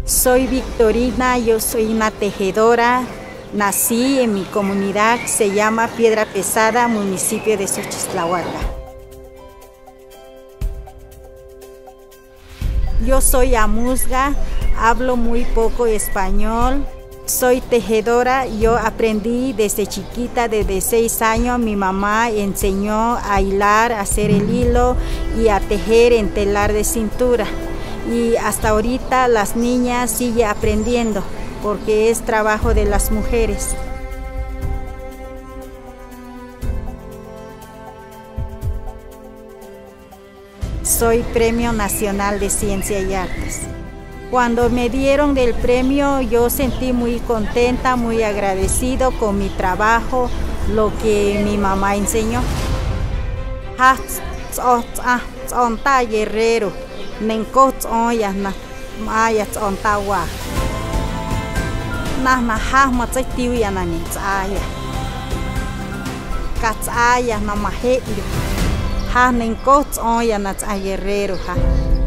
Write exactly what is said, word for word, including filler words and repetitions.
Soy Victorina, yo soy una tejedora. Nací en mi comunidad, se llama Piedra Pesada, municipio de Xochitlahuaca. Yo soy amuzga, hablo muy poco español. Soy tejedora, yo aprendí desde chiquita, desde seis años, mi mamá enseñó a hilar, a hacer el hilo y a tejer en telar de cintura. Y hasta ahorita las niñas siguen aprendiendo, porque es trabajo de las mujeres. Soy Premio Nacional de Ciencia y Artes. Cuando me dieron el premio, yo sentí muy contenta, muy agradecido con mi trabajo, lo que mi mamá enseñó. Guerrero, guerrero.